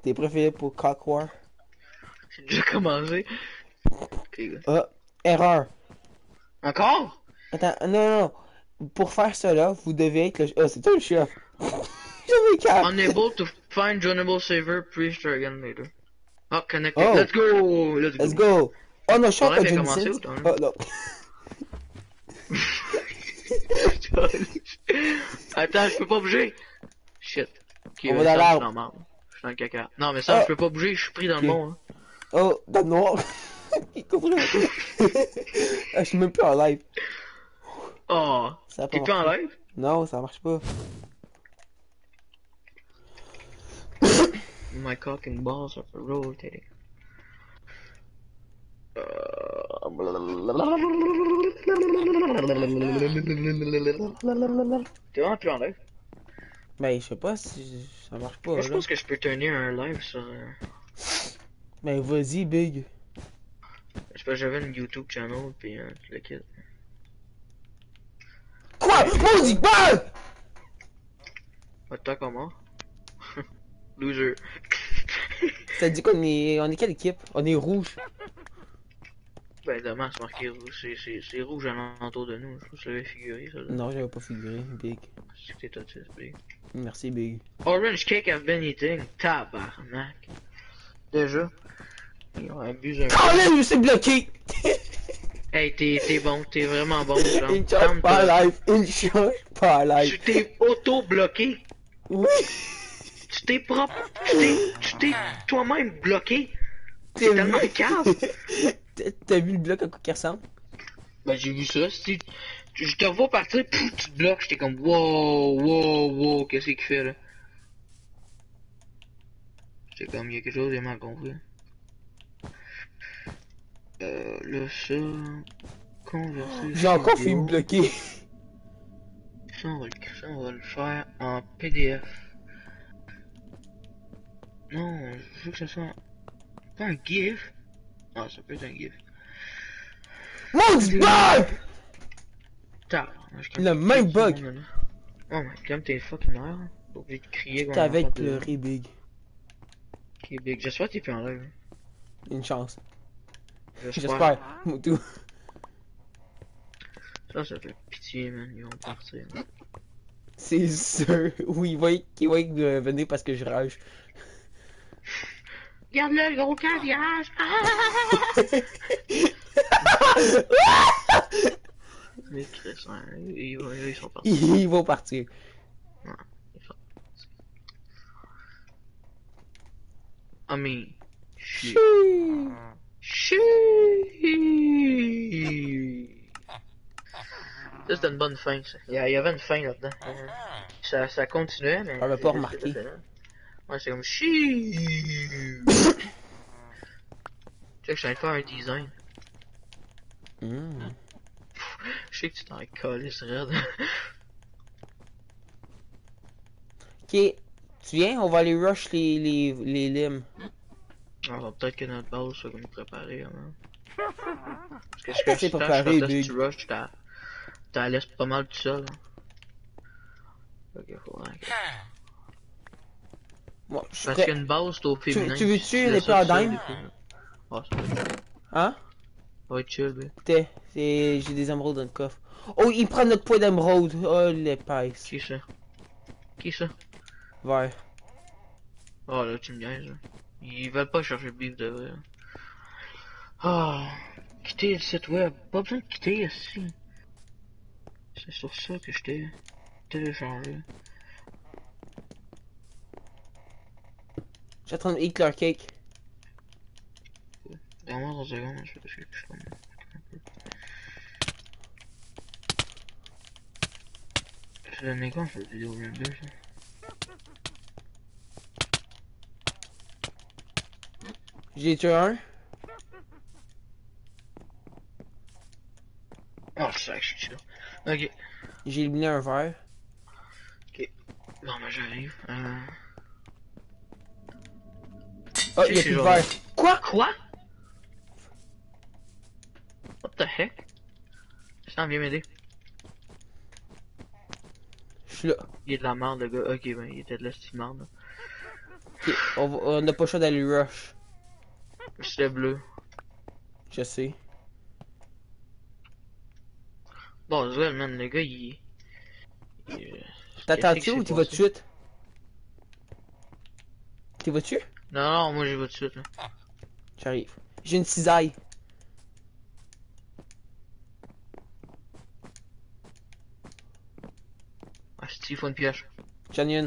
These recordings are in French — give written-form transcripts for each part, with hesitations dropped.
T'es préféré pour Cock War? J'ai déjà commencé. Ok, gars. Ah, erreur. Encore? Attends, non. Pour faire cela, vous devez être le... Ah, c'est toi le chef. J'avais qu'à... Unable to find joinable server, pre-start again later. Oh, connected. Oh, Let's go! Let's let's go. go. Oh non, je suis Ton live encore est commencé Johnson. ou ton live? Oh non. Attends, je peux pas bouger. Shit. Ok, On va ça dans me suis l'arbre. dans le marbre. Je suis dans le caca. Non, mais ça, Oh, je peux pas bouger, je suis pris dans ok. le monde. Hein. Oh, dans le noir. Il comprend. Ah, je suis même plus en live. Oh, Ça a pas t'es plus en marché. live? Non, ça marche pas. My cock and balls are rotating. T'es vraiment plus en live? Ben, je sais pas si ça marche pas, Moi, je là. pense que je peux tenir un live sur... Ben, vas-y, Big. Je sais pas, j'avais une YouTube channel, puis le kit. Quoi? Maudit bug! T'as comment? Loser. Ça dit on est quelle équipe? On est rouge. Ben, demain, c'est marqué rouge. C'est rouge à l'entour de nous. Je trouve que ça avait figuré, ça. Là. Non, j'avais pas figuré, Big. C'est que t'es autiste, Big. Merci, Big. Orange cake I've been eating. Tabarnak. Déjà. Ils ont abusé un peu. Oh là, je me suis bloqué! Hey, t'es bon. T'es vraiment bon, genre. Il change pas en live. Il change pas en live. Tu t'es auto-bloqué. Oui! Tu t'es propre. Tu t'es toi-même bloqué. C'est tellement cave. T'as vu le bloc à quoi qu'il ressemble? Ben, j'ai vu ça. Si je te vois partir, pouf, tu te bloques. J'étais comme, wow, qu'est-ce qu'il fait là? J'étais comme, il y a quelque chose, j'ai mal compris. Là, ça. Converser. J'ai encore fait me bloquer. Ça, on va le faire en PDF. Non, je veux que ça soit. Pas un GIF. Ah, ça peut être un GIF. Maudit bug! Le même bug! Oh my god, t'es fucking merde. T'es obligé de crier comme un T'avais enfant de- pleuré, Big. Ok, Big, j'espère que t'es plus en live. Une chance. J'espère. J'espère. Moi tout. Ça fait pitié, man. Ils vont partir. Man. C'est sûr. Oui, il va venir parce que je rage. Regarde-le, le gros caviage! Les Chris, hein, ils sont partis. Ils vont partir. Ouais, ils sont partis. I mean, shit. Chut. Ça, c'était une bonne fin, ça. Il y avait une fin là-dedans. Ça continuait, mais... On l'a pas remarqué. Ouais, c'est comme chi. Tu sais que je suis en train de faire un design. Je sais que tu t'en collé, c'est raide. Ok, tu viens, on va aller rush les limes. Alors, peut-être que notre base soit comme préparée, hein. Parce que Attends, c'est préparé, quand Big. tu rush, t'as laisse pas mal tout seul. Hein. Ok, faut vraiment que... Moi, je suis Parce prêt. qu'une base, c'est au féminin. Tu veux puis tuer tu les laisses ça paradigmes? tout seul, ah, ça Hein? va être chill, Big. J'ai des émeraudes dans le coffre. Oh, il prend notre poids d'émeraude. Oh, l'épaisse. Qui ça? Qui ça? Vert. Oh là, tu me niaises. Là. Ils veulent pas chercher le beef de vrai. Ah, quitter le site web. Pas besoin de quitter ici. C'est sur ça que je t'ai téléchargé. Je suis en train de eat leur cake. Donne-moi 2 secondes, je vais essayer que je tombe. C'est donné quand cette vidéo render ça? J'ai tué un. Oh, c'est ça que je suis chill. Ok. J'ai éliminé un vert. Ok. Bon, ben j'arrive. Oh, il y a plus de vert. Quoi? Quoi? What the heck? Ça viens m'aider. Je suis là. Il est de la merde, le gars. Ok, ben il était de la petite merde. Ok, on n'a pas le choix d'aller rush. C'était bleu. Je sais. Bon, Zuel, man, le gars, T'attends-tu ou tu vas tout de suite? Tu vas dessus? Non, non, moi, j'y vais tout de suite, là. J'arrive. J'ai une cisaille. Ah, c'est il faut une pioche. J'en ai une.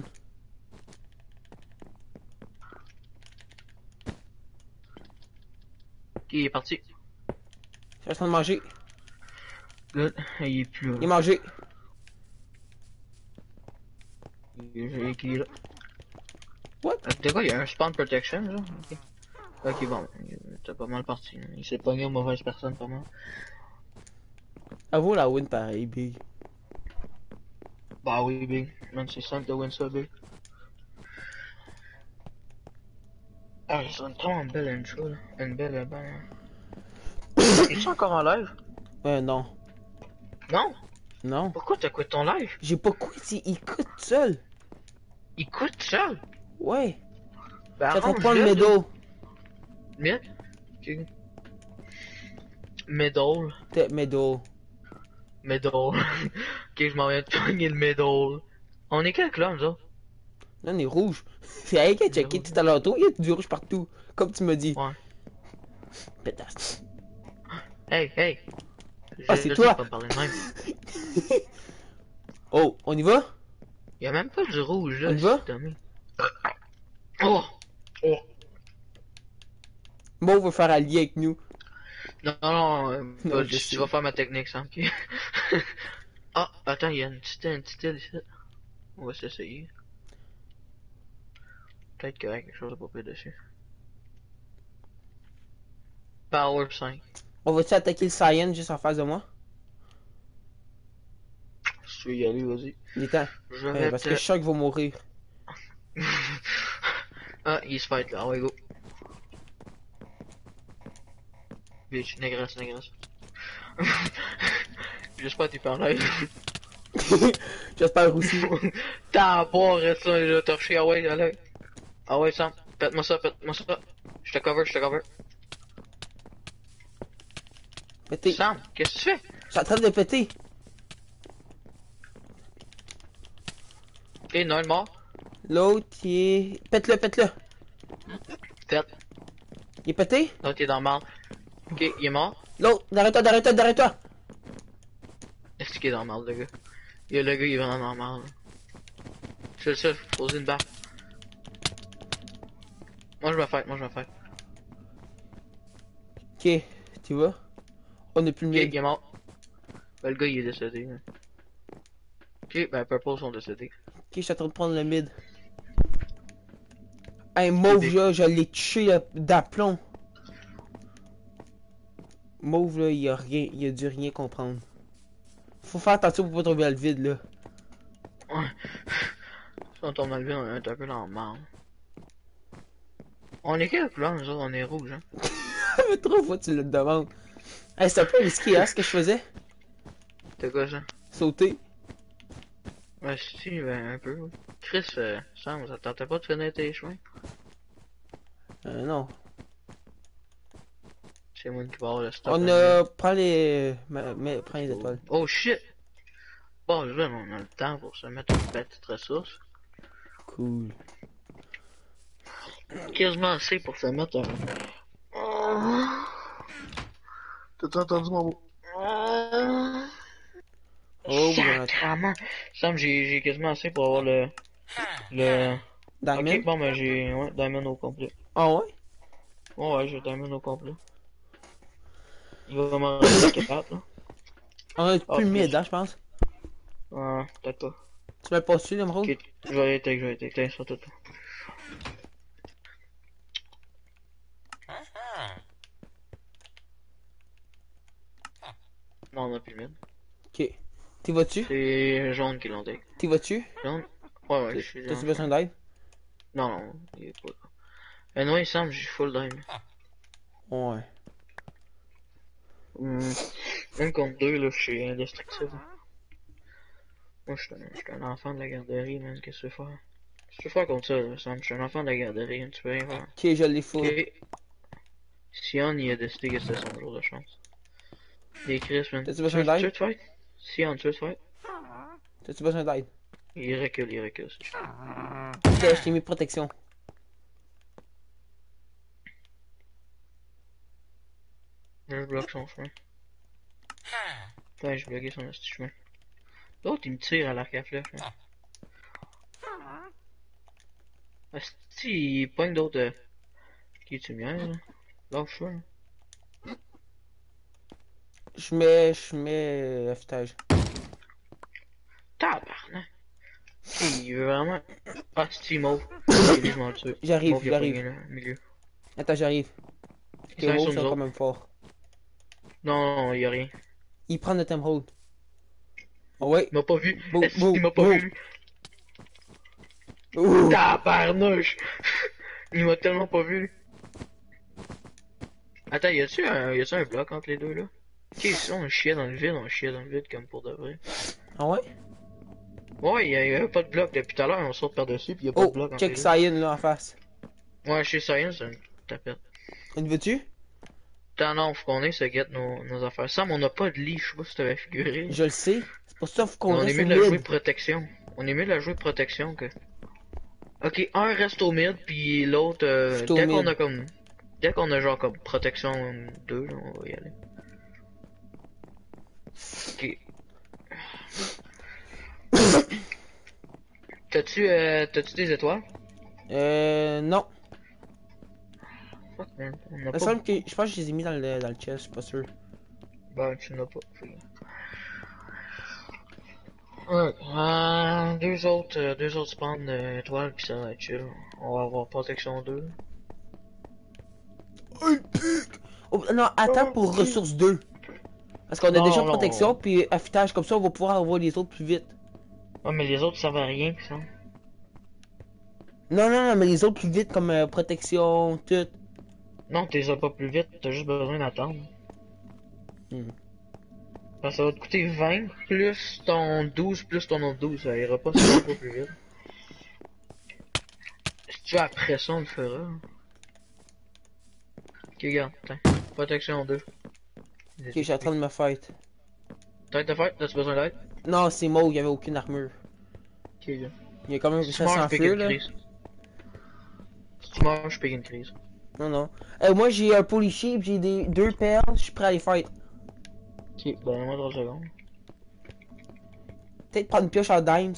Ok, il est parti. Je suis en train de manger. Good. Il est plus là. Il est mangé. Il est là. What? De quoi, il y a un spawn protection, genre? Ok. Ok, bon. T'es pas mal parti. Il s'est pogné aux mauvaises personnes, pas mal. Avoue la win pareil, big. Bah oui, Big. Man, c'est simple de win ça, Big. Ah, c'est une tellement belle intro, là. Une belle balle. Es-tu encore en live? Non. Non? Non. Pourquoi t'as quitté ton live? J'ai pas quitté, il coûte seul. Il coûte seul? Ouais. Ben, Ça te arrange prend le le médo. Mieux? Ok. Medal. Médo. Medal. Ok, je m'en viens de pogner le medal. On est quel clan, ça? Là, on est rouge. C'est elle qui a checké Rouge. tout à l'heure. Il y a du rouge partout. Comme tu me dis. Ouais. Pétasse. Hey, hey. Ah, Je c'est sais toi. pas me parler de même. Oh, on y va? Y'a même pas du rouge, On là, y va? c'est dommage. Oh! Oh! Mo veut faire allier avec nous. Non, non, Non, je sais. tu vas faire ma technique, Sam, ok? Ah, attends, il y a une petite île ici. On va s'essayer. Peut-être qu'il y a quelque chose de pas pire dessus. Power 5. On va-tu attaquer le Cyan juste en face de moi? Si tu veux y aller, vas-y. Il est temps. Je vais Parce te... que je sens qu'il va mourir. Ah, il se fight là, ah ouais, go. Bitch, négresse, négresse. J'espère que t'es par live. J'espère aussi. T'as à boire, reste là, je vais torcher, ah ouais, allez. Ah ouais, Sam, pète-moi ça, pète-moi ça. Je te cover, je te cover. Pété. Sam, qu'est-ce que tu fais? Je suis en train de péter. Ok, non, il est mort. L'autre, il est... Pète-le, pète-le. Tête. Il est pété? L'autre, il est dans le mal. Ok, il est mort. L'autre, arrête-toi, arrête-toi, arrête-toi. Est-ce qu'il est dans le mal, le gars? Le gars, il est vraiment dans le mal. Je suis le seul, poser une barre. Moi, je me fight, moi, je me fight. Ok, tu vois? On n'est plus le Ok, mid. il est mort. Ben, le gars, il est décédé. Hein. Ok, ben, Purple sont décédés. Ok, je suis en train de prendre le mid. Hey, Mauve, là, je l'ai tué d'aplomb. Mauve, là, il a dû rien comprendre. Faut faire attention pour pas tomber dans le vide, là. Ouais. Si on tombe dans le vide, on est un peu dans le mal. On est quel couleur, nous autres? On est rouge, hein? Mais trop fois tu le demandes. Hey, c'est un peu risqué, hein, ce que je faisais. T'as quoi, ça? Sauter. Ouais, si, ben, un peu. Chris, Sam, ça te tentait pas de finir tes chemins? Non. C'est moi qui va avoir le stop. On a... Prends les... Prends les étoiles. Oh shit! Bon, là, on a le temps pour se mettre une petite ressource. Cool. Quasiment assez pour se mettre un... T'as entendu mon mot? Oh, Sacrement! Sam, j'ai quasiment assez pour avoir le... Diamond? Ok, bon, ben j'ai... Ouais, Diamond au complet. Ah ouais? Ouais, j'ai Diamond au complet. Il va m'en rester 4, là. On a Ah, plus le plus. mid, hein, je pense. Peut-être pas. Tu m'as pas su, l'émeraude? Ok, je vais aller take, tiens, sur tout. Non, on a plus le mid. Ok. T'y vas-tu? C'est jaune qui l'ont take. T'y vas-tu? Jaune? Ouais, je suis T'as-tu jaune. besoin d'aide? Non, non, il est pas là. Non, il semble que j'ai full dime. Ouais. Même contre 2, là, je suis indestructible. Moi, je suis un enfant de la garderie, man, qu'est-ce que tu veux faire? Tu peux faire comme ça, là, Sam. Je suis un enfant de la garderie, tu peux rien faire. Ok, je l'ai full. Ok. Sion, il a décidé que c'était son jour de chance. Les Chris, man. T'as-tu Tu besoin veux d'aide? te fight? Sion, tu veux te fight? T'as-tu besoin d'aide? Il recule, c'est chiant. Ok, je t'ai mis protection. Je bloque son chemin. Putain, j'ai bloqué son petit chemin. L'autre, il me tire à l'arc à flèche, man. Asti, il pogne d'autres. Qui tu mien, là? Lâche-toi, là. Je mets affûtage. Tabarnak! Ok, il veut vraiment. Asti, mauve. Ok, lui, je m'en tue. J'arrive, Mauve, il a pogné, là, au milieu. Attends, j'arrive. Il Les s'en est mots sur nous sont quand autres. même forts. Non, il y a rien. Il prend notre emerald. Oh ouais. Il m'a pas vu. Bou, Est-ce bou, qu'il m'a pas bou. vu, lui? Ouh. Tabarnouche! Il m'a tellement pas vu, lui. Attends, y a-tu un bloc entre les deux, là? Ok, si on chiait dans le vide comme pour de vrai. Ah ouais? Ouais, y a pas de bloc depuis tout à l'heure, on saute par-dessus, pis y a pas de Oh, bloc entre check les deux. Cyan là en face. Ouais, chez Science, c'est une tapette. Une veux-tu? Attends, non, faut qu'on ait se guette nos affaires. Sam, on n'a pas de lit, je sais pas si t'avais figuré. Je le sais. C'est pour ça qu'il faut Mais qu'on on est reste mieux au de la jouer mid. protection. On est mieux de la jouer protection que... Ok, un reste au mid, puis l'autre, Je suis au dès qu'on mid. a comme... Dès qu'on a genre comme protection 2, on va y aller. Ok. T'as-tu des étoiles? Non. Fuck, man, on n'a Il me pas semble beaucoup. que je pense que je les ai mis dans le chest, je suis pas sûr. Ben, tu n'as pas. Ouais, deux autres spawns d'étoiles, puis ça va être chill. On va avoir protection 2. Oh, non, attends pour ressources 2. Parce qu'on a déjà Non, protection, non. puis affûtage, comme ça on va pouvoir avoir les autres plus vite. Ouais, mais les autres servent à rien, pis ça. Non, non, non, mais les autres plus vite, comme protection, tout. Non, t'es as pas plus vite, t'as juste besoin d'attendre. Hmm. Parce que ça va te coûter 20 plus ton 12 plus ton autre 12, ça ira pas si pas plus vite. Si tu veux après ça, on le fera. Ok, regarde, attends. Protection 2. Ok, je suis en train de me fight. T'as fait? T'as-tu besoin d'aide? Non, c'est Mo, il y avait aucune armure. Ok, gars. Il a quand même Si réussi tu à meurs, je pique s'enfuir, une là. crise. Si tu meurs, je pique une crise. Non, non. Moi, j'ai un polysheep, j'ai deux perles, je suis prêt à les fight. Ok, ben, moi 3 secondes. Peut-être prendre une pioche en dimes.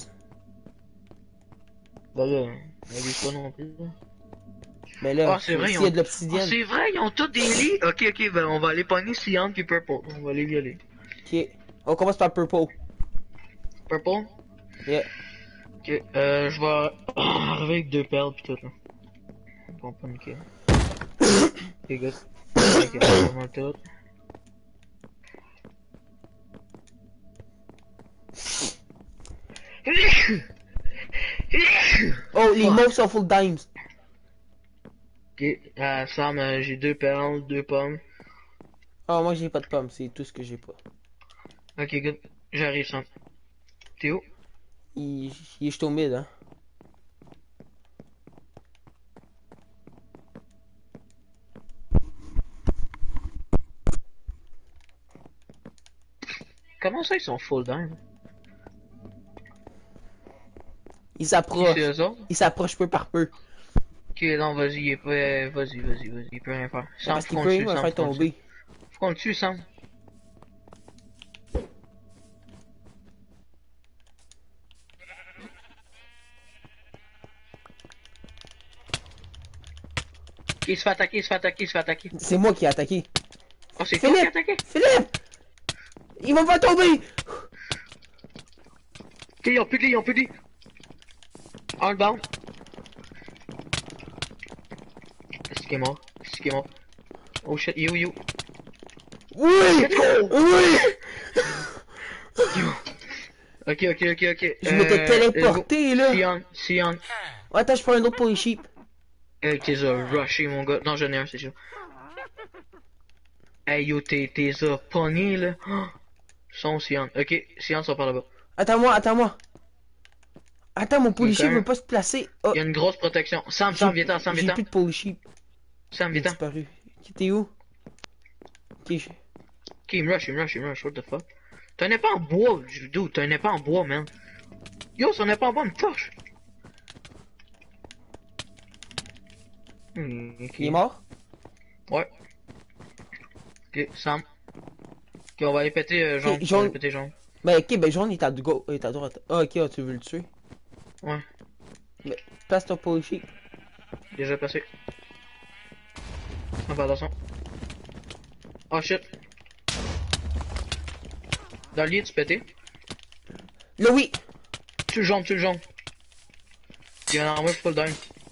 Ben là, n'abuse pas non plus. Là. Mais là, Ah, c'est vrai, s'il y a de Ah, l'obsidienne. c'est vrai, ils ont tous des lits. Ok, ben on va aller pogner Cyan puis Purple. On va aller violer. Ok. On commence par purple. Purple? Yeah. Ok, je vais arriver avec 2 perles pis tout là. On va paniquer. Ok, good. Ok, on va tout. Oh, les Fuck. mauves sont full dimes. Ok, Sam, j'ai 2 perles, 2 pommes. Oh, moi, j'ai pas de pommes, c'est tout ce que j'ai pas. Ok, good. J'arrive, Sam. T'es où? Il est juste au mid, hein. Comment ça, ils sont full down? Il Qui s'approche. c'est eux autres? Il s'approche peu par peu. Ok, non, vas-y, il est pas... Vas-y, il peut rien faire. Sam, Parce faut qu'il qu'on peut, le il tue, va Sam, faire faut qu'on le tue. tomber. Faut qu'on le tue, Sam. Ok, il se fait attaquer. C'est moi qui ai attaqué. Oh, c'est toi qui as Philippe! attaqué? Philippe! Il va me faire tomber! Ok, ils ont plus de lit. Outbound. Est-ce qu'il est mort? Oh shit, you. Oui! Let's go! Oui! Ok. Je m'étais téléporté, là. Sion. Oh, attends, je prends un autre pour les sheep. Hey, t'es a rushé, mon gars. Non, j'en ai un, c'est sûr. Hey, yo, t'es a pogné, là. Oh, son Sion. Ok, Sion sont par là-bas. Attends-moi. Attends, mon policier Ok. veut pas se placer. Oh, Il y a une grosse protection. Sam, viens-t'en, Sam, j'ai viens-t'en. plus de policier. Sam, Il a viens-t'en. disparu. Ok, t'es où? Ok, Ok, il me rush, what the fuck. T'as un épée en bois, dude, t'as un épée en bois, man. Yo, son épée en bois me torche. Ok. il est mort? Ouais. Ok, Sam. Ok, on va aller péter Ok, jaune. On va aller jaune. péter jaune. Ben, ok, ben jaune, il est à droite. Ah, ok, tu veux le tuer? Ouais, Mais, place ton policier. déjà passé. Ah, bah, attention. Oh shit. Dans le lit, tu pété. Là, oui! Tu le jaune, tu le jaune. Il y a un armure full down.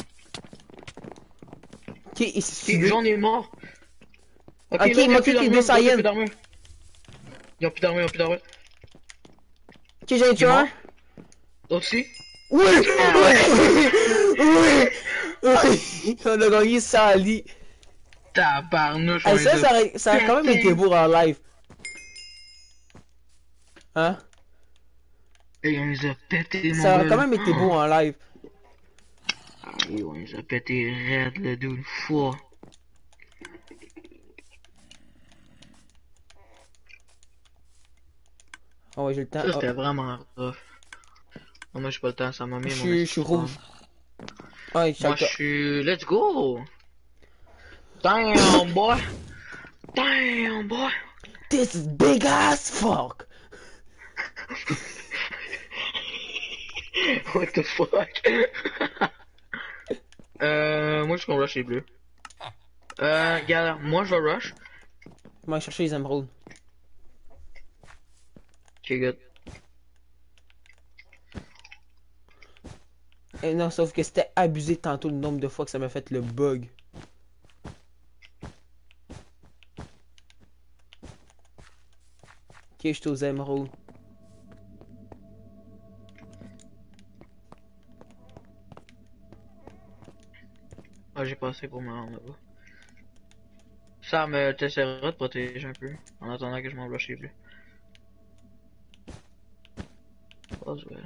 Ok, il s'est Ok, suicidé. jaune il est mort. Ok, Ok, là, il m'a cliqué deux l'autre, il y a Saiyans. plus d'armure. Ils ont plus d'armure, ils ont plus d'armure. Ok, j'en ai Il est tué un. mort. L'autre aussi. Oui! Ah Oui! ouais. Oui! Oui! On a gagné ça à lit. Tabarnouche, on Hey, les a ça a quand même été pétés. beau en live. Hein? Et on les a pétés, mon Ça a gars, quand là. même été beau en live. Ah, oui, on les a pétés raide, le dude. Fois. Oh, ouais, j'ai le temps. Ça, Oh, c'était vraiment rough. Oh, moi, j'ai pas le temps, ça m'a mis mon je suis espoir. rouge. Ouais, Moi, je Chalka. suis... Let's go! Damn, boy! Damn, boy! This is big as fuck. What the fuck? Moi, je qu'on rush les bleus. Regarde, moi, je vais rush. Je vais chercher les émeraudes. Ok, good. Et non, sauf que c'était abusé tantôt le nombre de fois que ça m'a fait le bug. Ok, je suis aux émeraudes. Ah, j'ai passé pour me rendre là-bas. Sam, t'essaieras de protéger un peu, en attendant que je m'en rush les bleus. Oswell.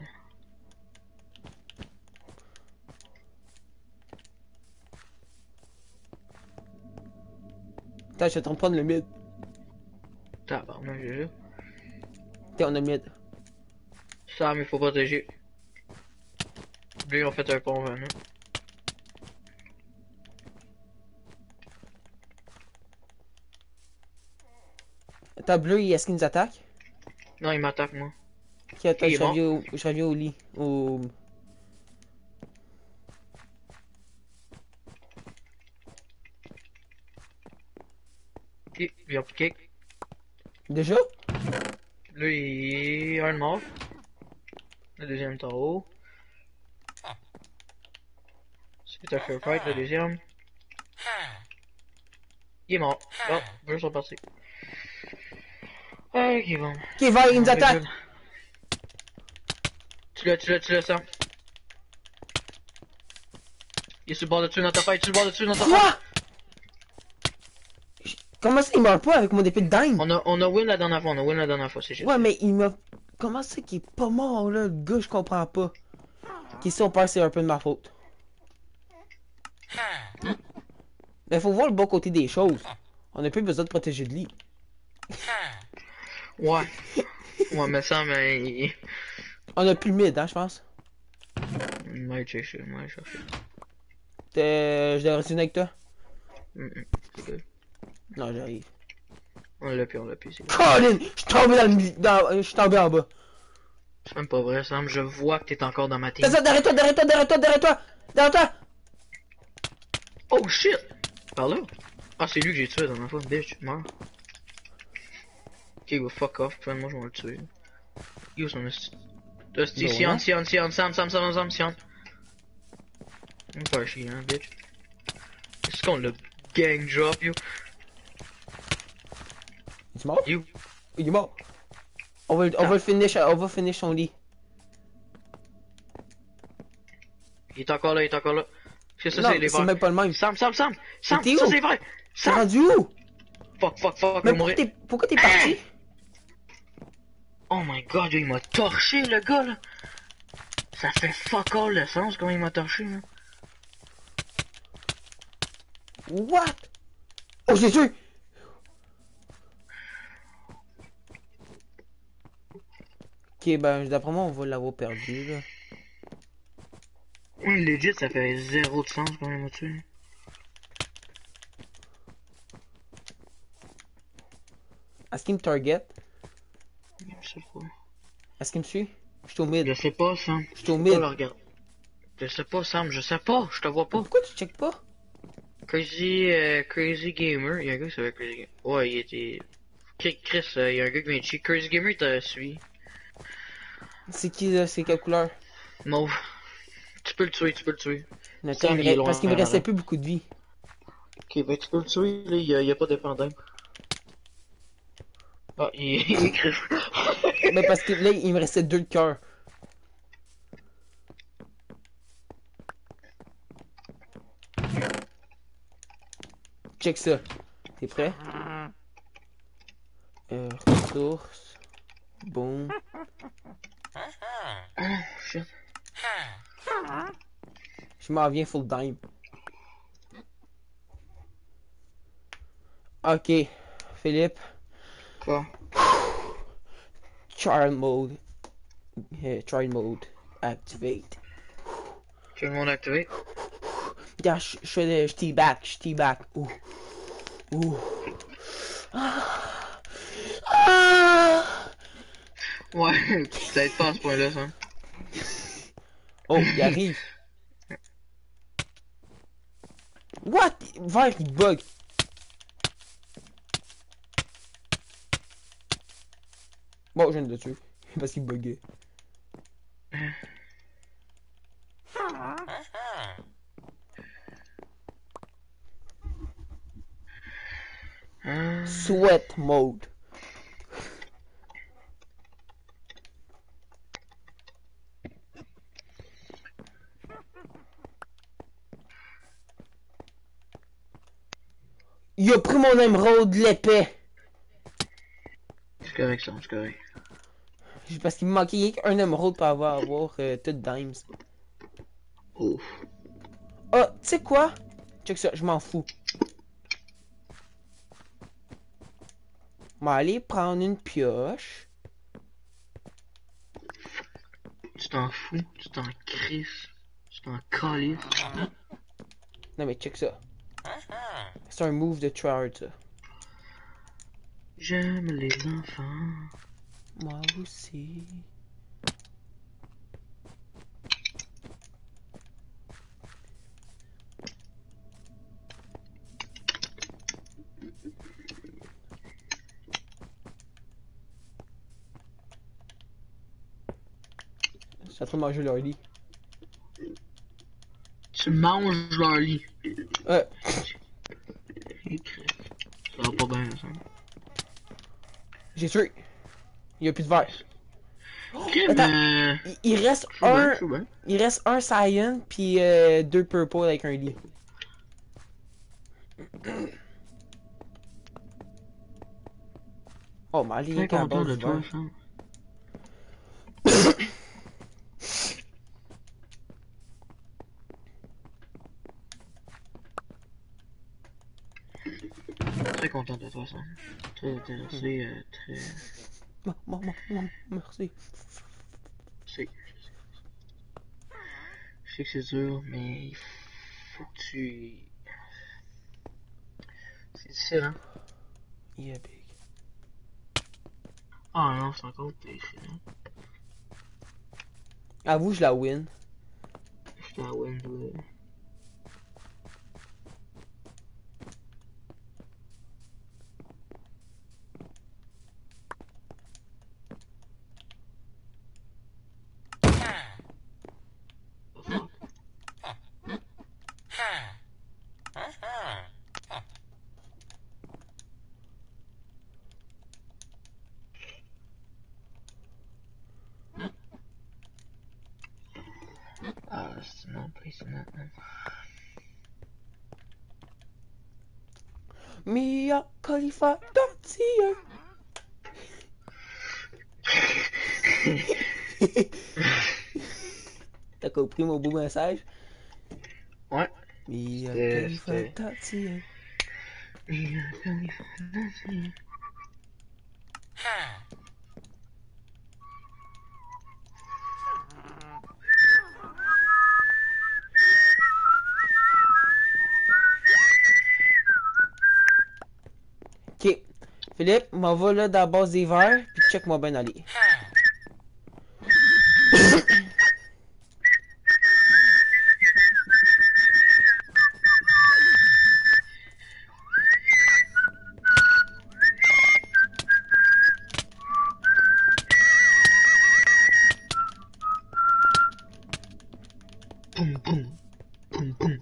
Attends, je suis en train de prendre le mid. Tabarnak, j'ai juste. T'es on a le mid. Sam, il faut protéger. Lui, on fait un pont vers nous. Attends, bleu, est-ce qu'il nous attaque? Non, il m'attaque, moi. Ok, attends, Il est mort. je reviens au lit. Au... Ok, il a piqué. Déjà? Lui, il est un mort. Le deuxième est en haut. C'est un fair fight, le deuxième. Il est mort. Oh, deux sont partis. Ok, bon. Ok, va, il nous On est attaque! good. Tu l'as, Sam. Il est sur le bord de dessus dans ta fight, sur le bord de dessus dans ta fight. Quoi? Comment ça, il meurt pas avec mon épée de dingue? On a win la dernière fois, c'est juste. Ouais, mais il m'a... Comment ça qu'il est pas mort, là? Le gars, je comprends pas. Ok, si on perd, c'est un peu de ma faute. Mais faut voir le bon côté des choses. On a plus besoin de protéger de lui. Ouais. Ouais, mais Sam, On a plus le mid, hein, je pense. il m'a cherché, il m'a cherché. Je dois rester avec toi? C'est good. Non, j'arrive. On l'a plus, c'est good. Colin! Je suis tombé je suis tombé en bas. C'est même pas vrai, Sam, je vois que t'es encore dans ma team. Derrière toi, derrière toi, derrière toi, derrière toi! Derrière toi! Oh shit! Par là? Ah, c'est lui que j'ai tué la dernière fois, bitch, meurs. Ok, bah fuck off, moi je vais le tuer. Yo, son esti. Esti, Bon, Sion, Sion. On va faire chier, hein, bitch. Est-ce qu'on l'a gang drop, yo? Il est mort? You? Il est mort. On va le finish son lit. Il est encore là, Qu'est-ce que ça, Non, c'est les c'est verts? même pas le même. Sam, t'es ça où? c'est vrai! T'es Sam! rendu où? Fuck, Mais il va mourir. pourquoi t'es parti? Oh my god, il m'a torché, le gars, là! Ça fait fuck all le sens quand il m'a torché, là. What? Oh, j'ai tué! Ok, ben, d'après moi, on va l'avoir perdu, là. Ouais, legit, ça fait zéro de sens quand il m'a tué. Est-ce qu'il me target? Je sais pas. Est-ce qu'il me suit? Je suis au mid. Je sais pas, Sam. Je Je suis au peux pas mid. le regarder. Je sais pas, Sam. Je sais pas. Je te vois pas. Pourquoi tu checkes pas? Crazy Gamer. Il y a un gars qui s'appelle Crazy Gamer. Ouais, il était... Chris, il y a un gars qui vient de chier. Crazy Gamer, il t'a suivi. C'est qui, là? C'est quelle couleur? Mauve. Tu peux le tuer, tu peux le tuer. Attends, Sam, il est parce loin, qu'il me restait là. plus beaucoup de vie. Ok, ben tu peux le tuer, là, il y a pas dépendant. Ah, il est Chris. Mais parce que là, il me restait 2 de cœur. Check ça. T'es prêt? Ressources. Boom. Oh, shit. Je m'en viens full dime. Ok. Philippe. Quoi? Trial mode. Trial mode. Activate. Tout le monde activé? Regarde, je teabag. Je teabag. Ouh. Ouh. Ah. Ah. Ouais, peut-être pas à ce point-là, ça. Oh, il arrive. What? Vert, il bug. Bon, je viens de le tuer. Parce qu'il buguait. Sweat mode. Il a pris mon émeraude, l'épée. C'est correct, ça, c'est correct. Parce qu'il me manquait rien qu'un émeraude pour avoir tout dimes. Ouf. Ah, tu sais quoi? Check ça, je m'en fous. Je vais aller prendre une pioche. Tu t'en fous, tu t'en crisses, tu t'en calisses. Non mais check ça. C'est un move de tryhard ça. J'aime les enfants. Moi aussi. Ça te manger leur lit. Tu manges leur lit. Euh, Ça va pas bien, ça. j'ai tué. Il y a plus de verre. Ok, Attends, mais... il reste Je suis bien, un. je suis bien. Il reste un cyan puis 2 purple avec un lit. Oh, mais allez, Très qu'à la content base de du toi, verre. ça. Très content de toi, ça. Très intéressé, très... Merci. Je sais que c'est dur, mais il faut que tu... C'est difficile, hein? Yeah, big. Ah non, c'est encore difficile, hein? Avoue, je la win. Je t'en win, ouais. Ah, c'est non, please, non, non. Mia Khalifa Tortilla. T'as compris mon beau message? Ouais. Mia C'était... Khalifa Tati. Ok. Philippe, m'en va là dans la base des verres, puis check-moi bien aller. Boum, boum. Boum, boum.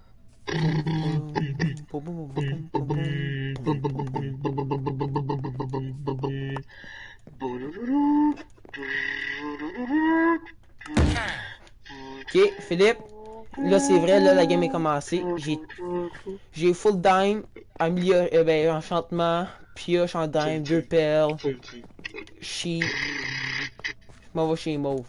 Ok, Philippe. Là, c'est vrai, là, la game est commencée. J'ai full dime, enchantement, pioche en dime, 2 perles, sheep. Je m'en vais chez Mauve.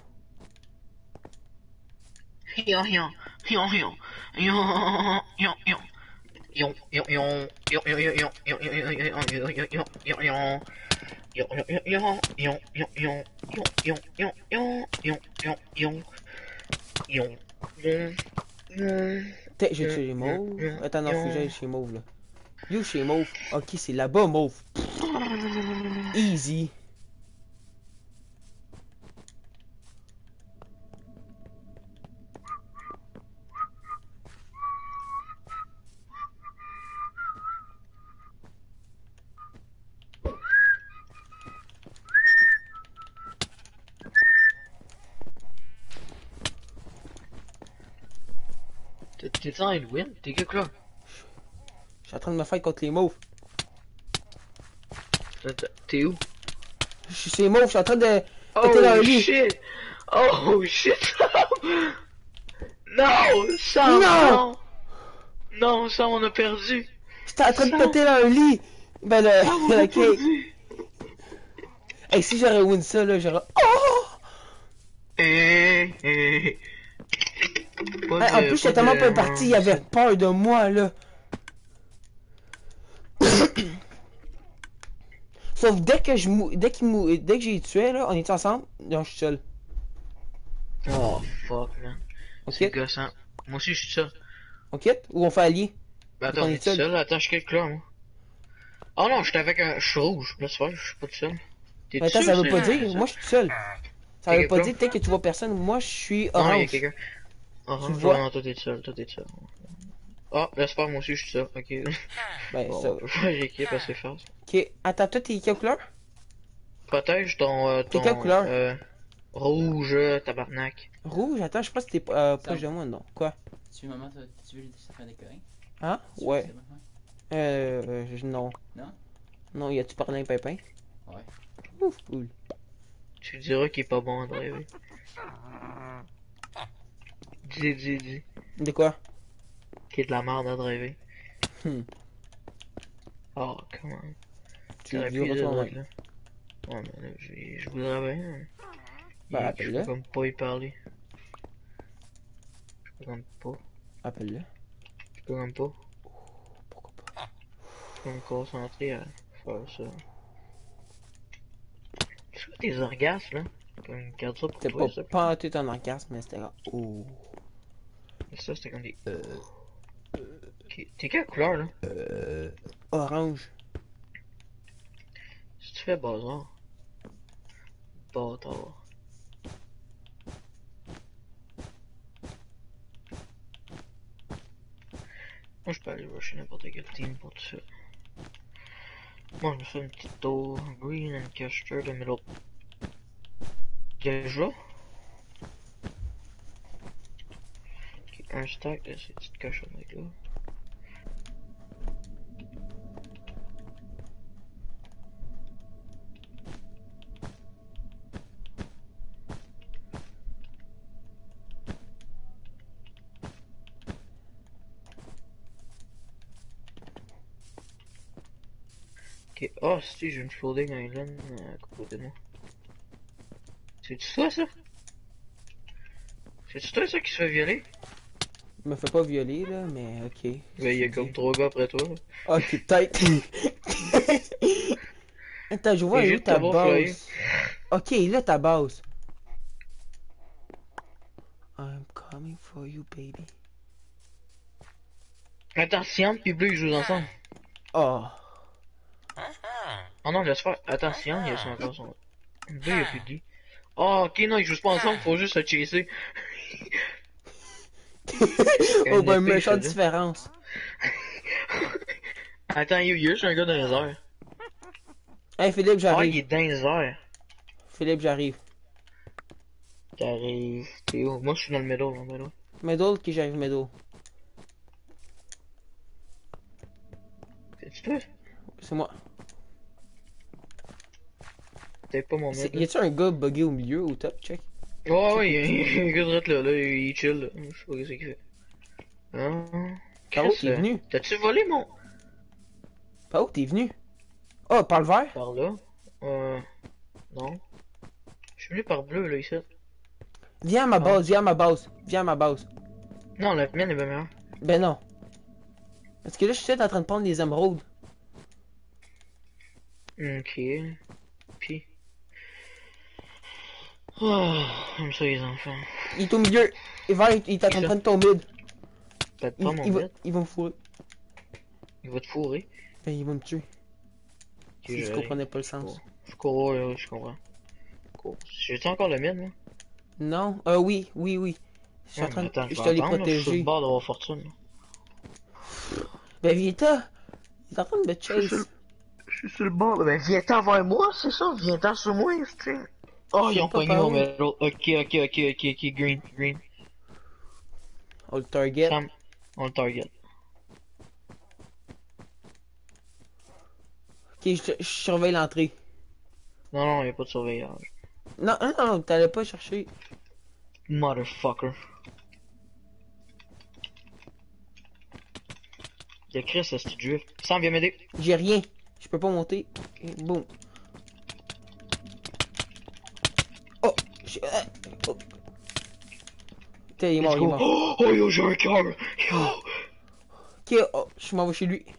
Peut-être j'ai tué Mauve. Attends, non, faut que j'aille chez Mauve, là. You chez Mauve. Ok, c'est là-bas, Mauve. Easy. T'es en train de win? T'es que là? Je suis en train de me fight contre les Mauves. T'es où? Je suis chez Mauve, je suis en train de péter dans Oh le lit. shit! Oh shit! Non! Sam, Non! non! Non, Sam, on a perdu! J'étais en train de Sam! péter dans le lit. Ben, Sam, on le a cake. perdu! Hey, si j'aurais win ça, là, j'aurais... Oh! Eh. Hey, en plus, j'étais tellement pas parti, il avait peur de moi, là. Sauf dès que j'ai tué, là, on est ensemble, non, je suis seul. Oh fuck, man. C'est Ok? gossant. Moi aussi, je suis seul. Ok? Ou on fait allier? Mais Donc attends, on on est est seul. seul? Attends, je suis quel là, moi? Oh non, j'étais avec un... Je suis rouge. Là, c'est vrai, je suis pas tout seul. T'es Mais attends, sûr, ça veut pas c'est dire, ça? moi je suis tout seul. Ça T'es veut quel pas là? dire, peut-être que tu vois personne, moi je suis Non, il y a orange. quelqu'un. Tu le Orange, vois? non, toi t'es seul, toi t'es seul. Ah, j'espère, moi aussi, je suis seul. Ok. Ben, ça. Bon, je vais l'équipe assez fast. Ok, attends, toi t'es quelle couleur? Protège T'es quelle ton, couleur? rouge, tabarnak. Rouge? Attends, je pense que t'es proche Sam, de moi, non. Quoi? tu veux maman, tu veux ça faire décorer? Hein? Tu veux Ouais. ça, maman? Non. Non? Non, y a-tu parlé un pépin? Ouais. Ouf, cool. Tu diras qu'il est pas bon à driver. Dis. De quoi? Qu'il est de la merde à driver. Hmm. Oh, comment? Tu T'aurais le pu diras les toi-même. autres, là. Ouais, mais là, je voudrais bien, hein. Ben, Je peux appelle-le. comme pas y parler. Je peux comme pas. Appelle-le. Je peux comme pas. Pourquoi pas? Je peux me concentrer à faire ça. Tu vois tes orgasmes, là? Comme, garde ça pour C'était toi, pas ça, putain. panté ton orgasme, mais c'était là. Oh. Mais ça, c'était comme des... T'es quelle couleur, là? Orange. Si tu fais bazar. Bâtard. Moi, je peux aller rusher n'importe quel team pour tout ça. Moi, je me fais une petite tour. Green and Caster, le middle. Quel jeu? Ok, un stack de ces petites cochonneries là. Ok, oh si, j'ai une floating island à côté de moi. C'est ça, ça? C'est-tu toi ça qui se fait violer? Il me fait pas violer, là, mais ok. Ben, il y a comme 3 gars après toi. Ok, peut-être. Attends, je vois Et où juste ta t'avoir flyé. base. Ok, là ta base. I'm coming for you, baby. Attends, Siam pis Bleu ils jouent ensemble. Oh. Oh non, laisse faire. Attends, Siam, il a son encore son. Bleu, il a plus de vie. Oh, ok, non, ils jouent pas ensemble, faut juste se chasser. Oh, Une ben, épée, méchante je te dis. différence. Attends, il y a juste un gars dans les airs. Hey, Philippe, Ah, il j'arrive. est dans les airs. Philippe, j'arrive. T'arrives. T'es où? Moi, je suis dans le middle, là, middle. Middle, qui j'arrive middle. C'est-tu toi? C'est moi. T'es pas mon mid, Y là. a-tu un gars bugué au milieu, au top? Check. Ouais, ouais, il y a un gars direct là, il chill, là. Je sais pas qu'est-ce qu'il fait. Hein? Par où Chris, t'es venu? t'as-tu volé mon... Par où t'es venu? Oh, par le vert? Par là? Non. Je suis venu par bleu, là, ici. Viens à ma base, viens à ma base. Viens à ma base. Non, la mienne est bien meilleure. Ben non. Parce que là, je suis en train de prendre les émeraudes. Ok. Puis... Oh, comme ça, les enfants. Il est au milieu. Et vert, il est en train de prendre ton mid. Peut-être pas mon mid. Il va me fourrer. Il va te fourrer. Ben, il va me tuer. Ok, Si tu comprenais pas le sens. Je cours, ouais, je comprends. J'ai-tu encore le mid, moi? Non? Oui, oui, oui. Je suis en train de... Attends, Je je te vais les attendre, là, je suis sur le protéger. bord d'avoir fortune. Là. Ben, Vita! Il est en train de me chase. Je suis sur le bord, ben viens-t'en vers moi, c'est ça? Viens-t'en sur moi, c'est... Oh, Je ils sais ont pas pogné par mon où. middle. Ok, green, green. On le target. Sam, on le target. Ok, je surveille l'entrée. Non, non, y'a pas de surveillance. Non, non, non, t'allais pas chercher. Motherfucker. Y'a Chris, c'est ce drift. Sam, viens m'aider. J'ai rien. Je peux pas monter. Et boum. Oh! Oh. Putain, il est Let's mort, il est go. mort. Oh, yo, j'ai un cœur. Yo. Ok, oh, je m'en vais chez lui.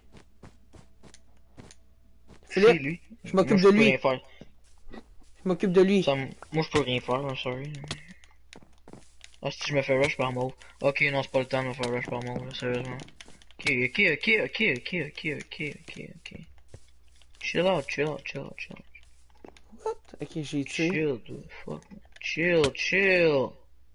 C'est Philippe, lui. je m'occupe Moi, de je peux lui. rien faire. Je m'occupe de lui. Sam, moi, je peux rien faire, I'm sorry. Ah, si je me fais rush par mauve. Ok, non, c'est pas le temps de me faire rush par mauve, là, sérieusement. Ok. Chill out. What? Ok, j'ai tué. Chill, dude, fuck. Chill.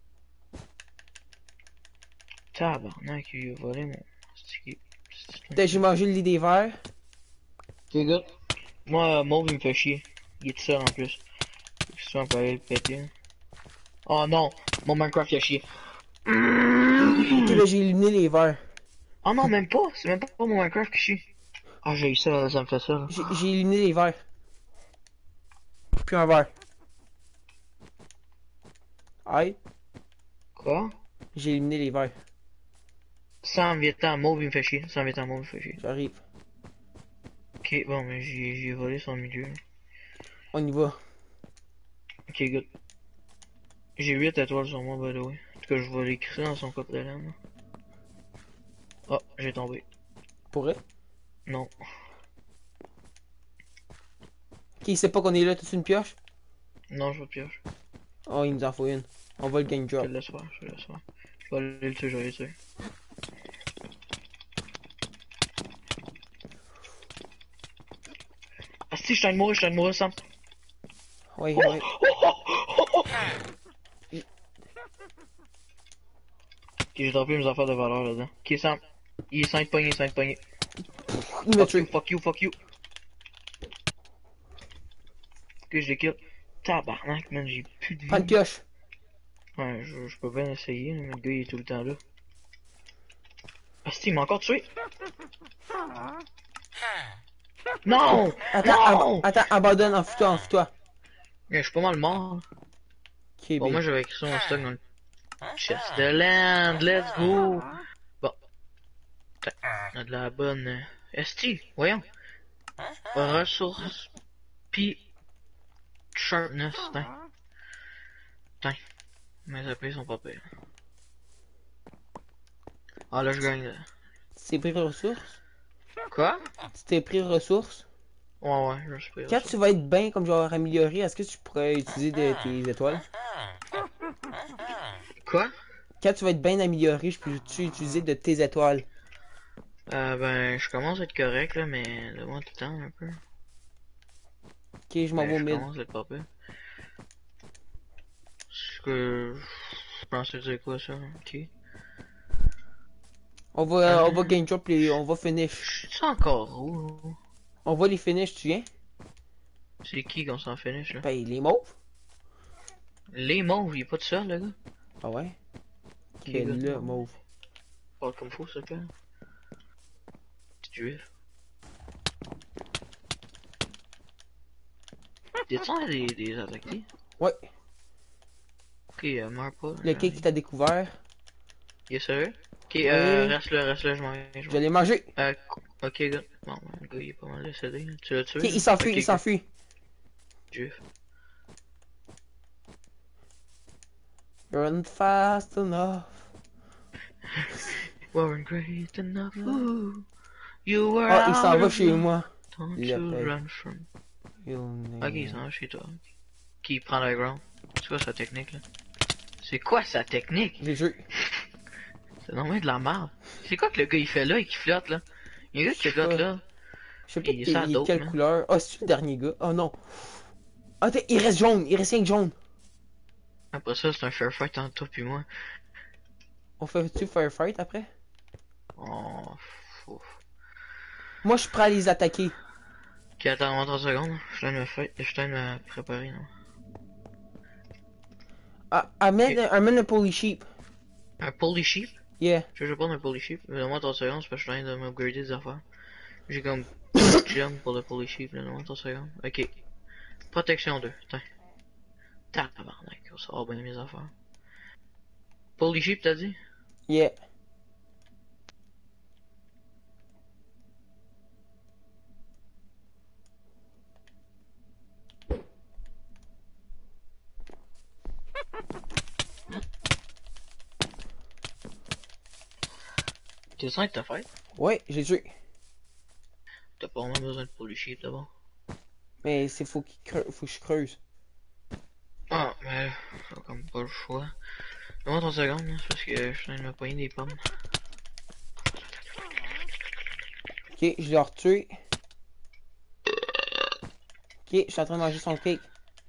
Tabarnak, il a volé mon... Putain, j'ai mangé le lit des verres. Ok, good. Moi, mauve, il me fait chier. Il est tout seul en plus. Si on peut aller le péter. Oh non, mon Minecraft il a chier. Ok, ben j'ai éliminé les verres. Oh non, même pas. C'est même pas mon Minecraft qui chie. Ah, j'ai eu ça, ça me fait ça. Là. J'ai éliminé les verres. Puis un verre. Aïe. Quoi? J'ai éliminé les verres. Sans Vietnam, mauve il me fait chier. Sans Vietnam, mauve il me fait chier. J'arrive. Ok, bon, mais j'ai volé son milieu. On y va. Ok, good. J'ai 8 étoiles sur moi, by the way. En tout cas, je vais l'écrire dans son code de laine. Oh, j'ai tombé. Pourrait. Non. Ok, il sait pas qu'on est là, t'as-tu une pioche? Non, je veux pioche. Oh, il nous en faut une. On va le gang Je drop. te laisse faire. Je vais aller le tuer, je vais le tuer. Ah si, je suis en train de mourir, Sam. Ouais, Oh, ouais. Ok, j'ai droppé mes affaires de valeur là-dedans. Ok, Sam. Il est 5 poignées. Il m'a tué. Fuck you. Ok, je l'ai kill. Tabarnak, man, j'ai plus de vie. Prends une pioche. Ouais, je peux bien essayer, mais le gars il est tout le temps là. Ah si, il m'a encore tué. Non! Non! Attends, abandonne, enfuis-toi. Mais je suis pas mal mort. Ok, Bon, moi j'avais écrit sur mon stock dans le chest de land, let's go! Bon. On a de la bonne... ST, voyons. Ressources, pis... Sharpness, Mes épées sont pas pires. Ah, là, je gagne. Là. Tu t'es pris ressources? Quoi? Tu t'es pris ressources? Ouais, je me suis pris Quand ça. tu vas être bien, comme genre amélioré, est-ce que tu pourrais utiliser tes étoiles? Quoi? Quand tu vas être bien amélioré, je peux utiliser de tes étoiles. Ben, je commence à être correct, là, mais donne-moi tout le temps un peu. Ok, je m'en vais Ben, au je mid. commence à être pas pire. Ce que... Je pensais dire quoi, ça? Ok. On va gain drop et on va finish. Je suis encore où? On va les finish, tu viens? C'est qui qu'on s'en finish, là? Ben, les mauves. Les mauves, y'a pas de ça, le gars? Ah ouais? Ok, Ben, gars, le mauve. parle comme faut, ça, te plaît. Petit juif. T'es-tu des attaqués? Ouais. Ok, meurs pas. Le cake qui t'a découvert. Il est sérieux? Ok, Oui. reste là, je m'en vais. Je l'ai mangé. Ok, gars. Bon, le gars, il est pas mal décédé. Là. Tu l'as tué? Ok, Là? il s'enfuit, Ok, il s'enfuit. juif. Run fast enough. Weren't great enough. Ooh, you were Ah, il s'en out va of chez love. moi. Don't Il you appelle. run from... You'll Ok, il s'en va chez toi. Qui prend la ground? C'est quoi sa technique, là? C'est quoi sa technique? J'ai joué. C'est normalement de la merde. C'est quoi que le gars il fait là et qui flotte là? Il y a un gars Je qui sais flotte pas. là. Je sais pas Il est ça il est dope, quelle man. couleur. Ah, c'est le dernier gars. Oh non. Ah, il reste jaune. Il reste rien que jaune. Après ça, c'est un fair fight entre toi puis moi. On fait-tu firefight après? Oh, fou. Moi, je suis prêt à les attaquer. Ok, attends, 30 secondes. Je suis en train de me fight. Je suis en train de me préparer, non? Ah, amène un poly sheep. Un poly sheep? Yeah. Je vais prendre un poly sheep. Mais donne-moi 30 secondes, c'est parce que je suis en train de m'upgrader des affaires. J'ai comme trop de gems pour le poly sheep, là. Donne-moi 30 secondes. Ok. Protection 2. Tiens. Tabarnak, ça va bien mes affaires. Poly sheep, t'as dit? Yeah. T'es sûr que t'as fait? Ouais, j'ai tué. T'as pas vraiment besoin de poly sheep d'abord. Mais faut que je creuse. Ah, mais j'ai comme pas le choix. Donne-moi 30 secondes, là, c'est parce que je suis en train de me poigner des pommes. Ok, je l'ai retué. Ok, je suis en train de manger son cake.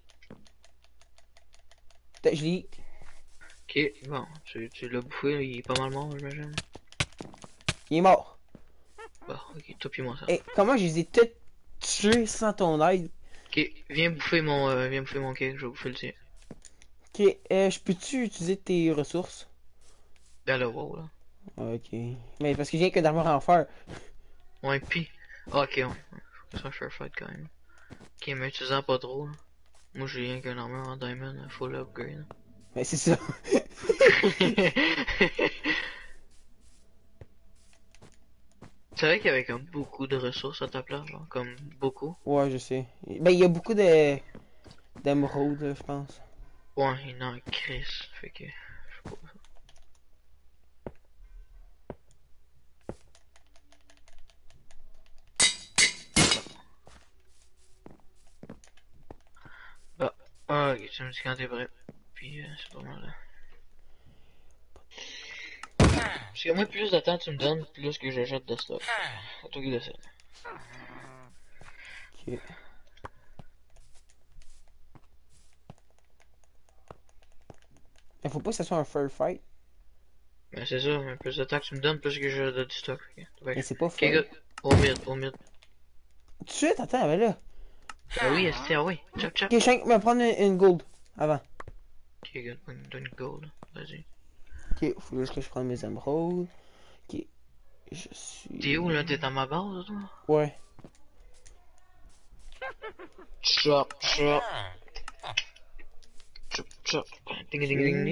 Je l'ai. Ok, bon, tu l'as bouffé, il est pas mal mort, j'imagine. Il est mort. Bon, ok, toi pis moi ça. Et comment je les ai tous tués sans ton aide? Ok, viens bouffer mon cake, je vais bouffer le tien. Ok, je peux-tu utiliser tes ressources? Dans le wow, là. Ok. Mais parce que j'ai que d'armure en fer. Ouais, pis. Ah, ok, ouais. Faut que ça fair fight quand même. Ok, mais utilisant pas trop, là. Moi j'ai rien qu'un armure en diamond, full upgrade. Mais c'est ça. C'est vrai qu'il y avait comme beaucoup de ressources à ta place, genre, comme beaucoup. Ouais, je sais. Ben, il y a beaucoup de d'émeraudes, là, je pense. Ouais, il y en a en crise, fait que... je sais pas. Bah, ah, ok, tu me dis quand t'es prêt. Puis, c'est pas mal, là. Parce que moi, plus de temps tu me donnes, plus que je jette de stock. C'est toi qui décides. Ok. Il faut pas que ça soit un fair fight. Mais c'est ça, mais plus de temps que tu me donnes, plus que je jette du stock. Mais c'est pas Ok, fair. gars, au mid, au mid. Tout de suite, attends, mais là. Ah oui, esti, ah oui, chop chop. Ok, je vais prendre une gold avant. Ok, gars, donne une gold, vas-y. Ok, faut juste que je prenne mes émeraudes. Ok, je suis. T'es où là, t'es dans ma base, toi? Ouais. Chop chop. Chop chop. Ding ding ding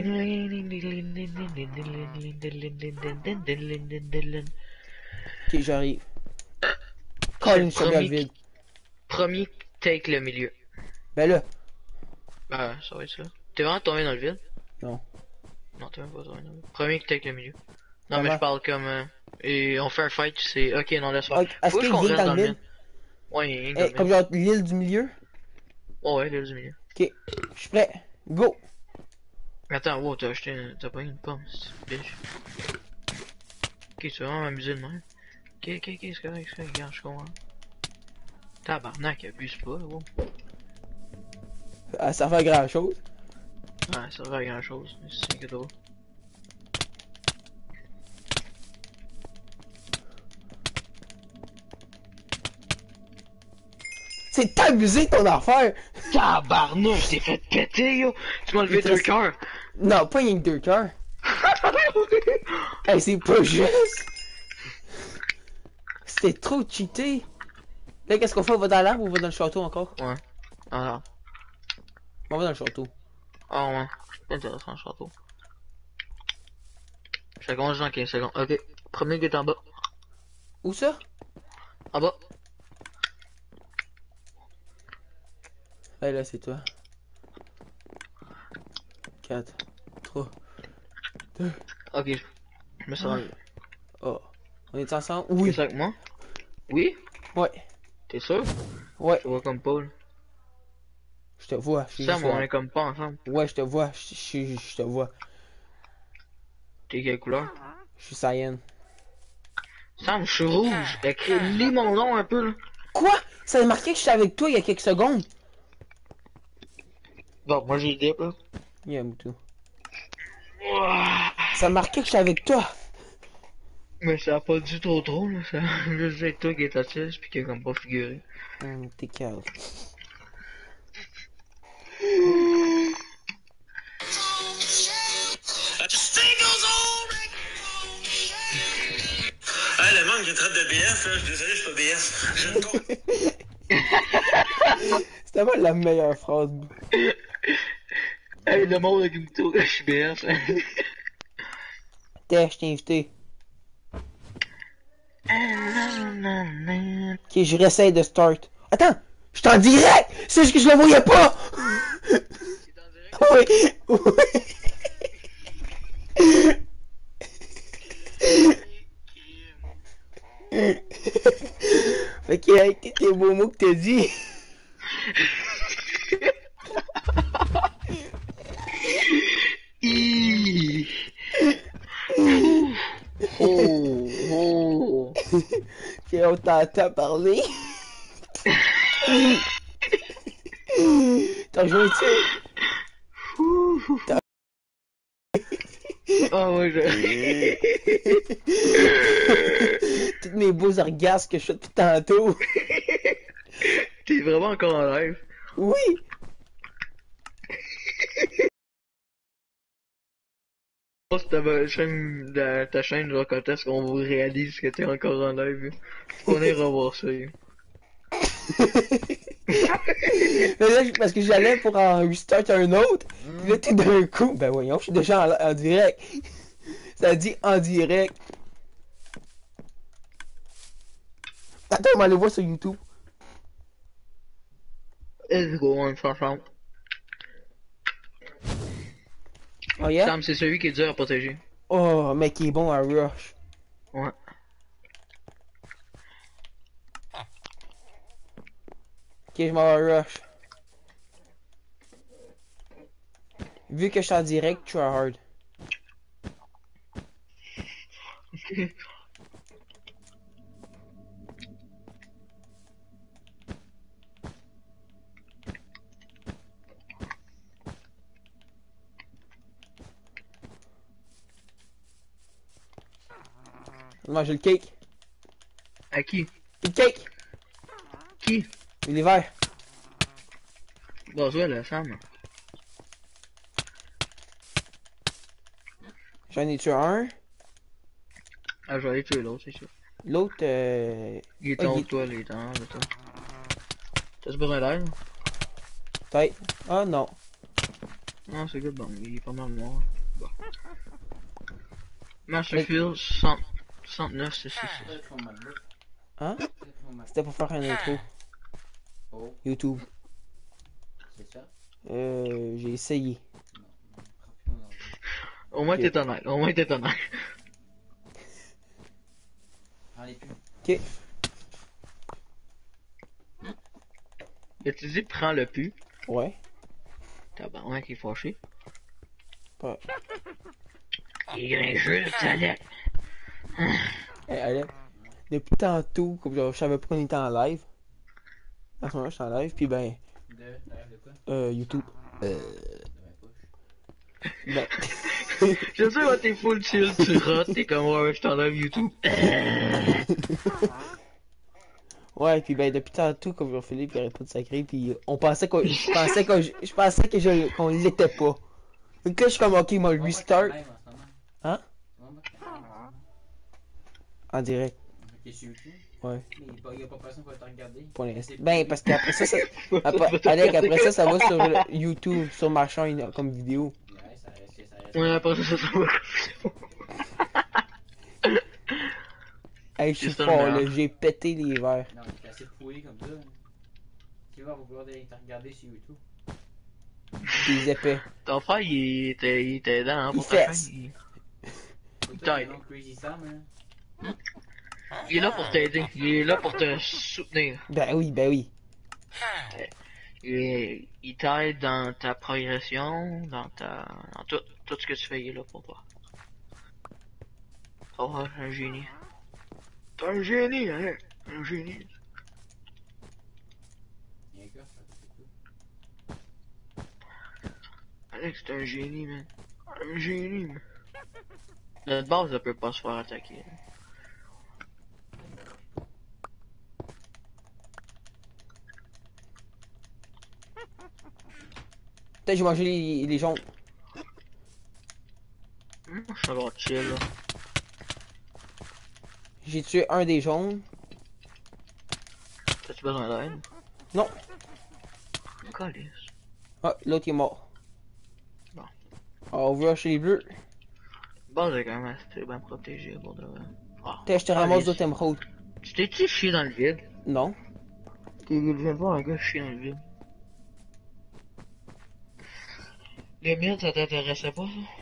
ding ding. Ok, j'arrive. C'est Colin, le je suis bien vide. premier take le milieu. Ben là. Bah, ça va être ça. T'es vraiment tombé dans le vide? Non. Non, t'es même pas tombé dans le vide. Premier qui take le milieu. Non, mais Comment? je parle comme. Et on fait un fight, c'est. Ok, non, laisse faire. Ok, est-ce Faut qu'il qu'on vient reste dans dans le le mid? mid. Ouais, il est dans Eh, le comme mid. genre l'île du milieu? Oh, ouais, l'île du milieu. Ok, je suis prêt. Go! Attends, wow, t'as acheté. T'as pas une pomme, c'est bitch. Ok, tu vas vraiment m'amuser de même. Ok, c'est correct, regarde, je comprends. Tabarnak, abuse pas, là, wow. Ah, ça fait grand chose. Ouais, ça va à grand chose, c'est que drôle. C'est abusé ton affaire! Tabarnak, t'es fait péter, yo! Tu m'as Il levé te 2 reste- cœurs! Non, pas rien que 2 cœurs. Hey, c'est pas juste! C'était trop cheaté! Là, qu'est-ce qu'on fait? On va dans l'arbre ou on va dans le château encore? Ouais. Alors. On va dans le château. Ah ouais. C'est pas intéressant le château. Ça commence dans 15 secondes. Ok. Premier qui est en bas. Où ça? En bas. Hey, là, c'est toi. 4, 3, 2, Ok. Je me sens. oh. On est ensemble? T'es Oui. ça avec moi? Oui? Ouais. T'es sûr? Ouais. Je te vois comme Paul. Je te vois. Je suis Sam, juste on là. est comme pas ensemble. Ouais, je te vois. Je te vois. T'es quelle couleur? Je suis Cyan. Sam, je suis rouge. Lis mon nom un peu là. Quoi? Ça a marqué que j'étais avec toi il y a quelques secondes. Bon, moi j'ai des là. Yeah, Moutou. Ouah. Ça a marqué que j'étais avec toi. Mais ça a pas du tout trop là. Ça a juste être toi qui est autiste pis qui est comme pas figuré. T'es calme. Ah, le monde qui traite de BS, là, je suis désolé, je suis pas BS. C'était pas la meilleure phrase. Hey, le monde qui me tourne, je suis BS. T'es, je t'ai invité. Ok, je réessaye de start. Attends! Je suis en direct! C'est juste que je le voyais pas! Oui! Oui! Fait que avec tes beaux mots que t'as dit. Oh, oh. Puis on t'entend parler. T'as joué dessus? Ah ouais, Tous mes beaux orgasmes que je fais depuis tantôt. T'es vraiment encore en live. Oui! Je pense que ta chaîne, genre, quand est-ce qu'on vous réalise que t'es encore en live. On est revoir ça. Yo. Mais là, parce que j'allais pour en restart un autre. Puis là, tout d'un coup. Ben voyons, je suis déjà en direct. Ça dit en direct. Attends, on va aller voir sur YouTube. Let's go, on s'ensemble. Oh yeah? Sam, c'est celui qui est dur à protéger. Oh, mais qui est bon à rush. Ouais. Ok, je m'en vais rush. Vu que je suis en direct, try hard. Manger le cake. À qui? Le cake! Qui? Il est vert. Bon, toi, là, Sam. J'en ai tué un. Ah, je vais aller tuer l'autre, c'est sûr. L'autre, Il est ah, en haut il- de toi, là, il est en haut de toi. T'as-tu besoin d'aide? peut-être. Ah non. Non, c'est good, bon, il est pas mal mort. Bon. Masterfield 69, c'est 6. Hein? C'était pour faire un intro. Oh, YouTube. c'est ça? J'ai essayé. Au moins Ok. t'es honnête, au moins t'es honnête. ai plus. Ok. Tu dis prends le pu. Ouais. Tabarnak qui est fâché. Ouais. Il est juste, Alex. Hey, Alex, depuis tantôt, comme genre, je savais pas qu'on était en live. En ce moment, je suis en live, puis ben, T'arrêtes de quoi? YouTube. De ma poche. Ben. Je sais que t'es full chill, tu rotes, t'es comme ouais, je t'enlève YouTube. Ouais, puis ben, depuis tantôt, comme genre, Philippe, il arrête pas de sacrer, puis on pensait qu'on. Je pensais qu'on l'était pas. Donc là, je suis comme, ok, moi, On va restart. pas en live en ce moment. Hein? On va pas en live en ce moment. En direct. Ok, sur YouTube. Ouais. Mais il y a pas personne qui va te regarder. Pour l'instant. C'est Ben, pourri. parce qu'après ça, Alex, après ça, ça va sur le YouTube, sur ma chaîne, comme vidéo. Ouais, ça reste. Ouais, après ça va. Hey, je suis C'est ça, fort, le là, meilleur. j'ai pété les verres. Non, mais t'es assez pourri comme ça. Là. Tu vas pouvoir te regarder sur YouTube. Des épais. Ton frère, il était aidant hein, pour Il ta fesse. chaîne. Faut que T'aide. ton nom Crazy Sam, hein. Il est là pour t'aider. Il est là pour te soutenir. Ben oui, ben oui. Il t'aide dans ta progression, dans tout ce que tu fais, il est là pour toi. Oh, un génie. T'es un génie, hein? Un génie. Il y a un gars, ça fait tout. Alex, t'es un génie, man. Un génie, man. Notre base ne peut pas se faire attaquer. Peut-être j'ai mangé les jaunes. Je suis encore chill, là. J'ai tué un des jaunes. T'as-tu besoin d'aide? Non. Calice. Ah, l'autre il est mort. Bon. Ah, on veut acheter les bleus. Base est quand même assez bien protégée, pour de vrai. Ah, Peut-être je te ramasse d'autres émeraudes. Tu t'es-tu chié dans le vide? Non. Je viens de voir un gars chier dans le vide. Les miennes, ça t'intéressait pas, ça?